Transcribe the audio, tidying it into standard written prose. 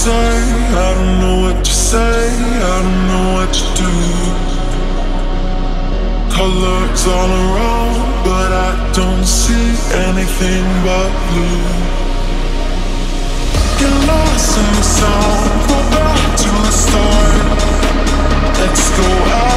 say, I don't know what you say, I don't know what you do. Colors all around, but I don't see anything but blue. Get lost in the sound, go back to the start. Let's go out.